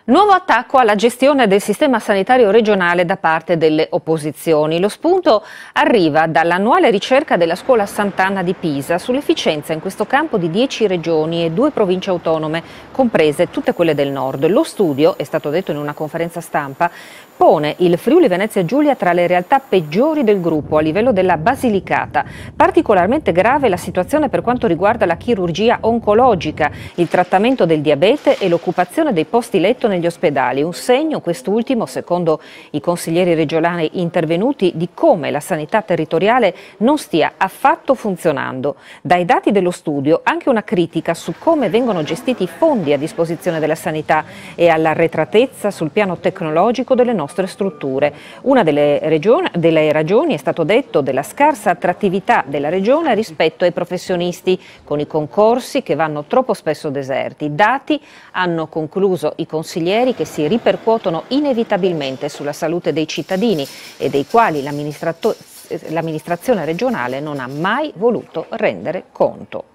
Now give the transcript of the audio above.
Nuovo attacco alla gestione del sistema sanitario regionale da parte delle opposizioni. Lo spunto arriva dall'annuale ricerca della Scuola Sant'Anna di Pisa sull'efficienza in questo campo di 10 regioni e 2 province autonome, comprese tutte quelle del nord. Lo studio, è stato detto in una conferenza stampa, pone il Friuli Venezia Giulia tra le realtà peggiori del gruppo a livello della Basilicata. Particolarmente grave la situazione per quanto riguarda la chirurgia oncologica, il trattamento del diabete e l'occupazione dei posti letto negli ospedali. Un segno, quest'ultimo, secondo i consiglieri regionali intervenuti, di come la sanità territoriale non stia affatto funzionando. Dai dati dello studio anche una critica su come vengono gestiti i fondi a disposizione della sanità e all'arretratezza sul piano tecnologico delle nostre strutture. Una delle ragioni, è stato detto, della scarsa attrattività della regione rispetto ai professionisti, con i concorsi che vanno troppo spesso deserti. Dati, hanno concluso i consiglieri, che si ripercuotono inevitabilmente sulla salute dei cittadini e dei quali l'amministrazione regionale non ha mai voluto rendere conto.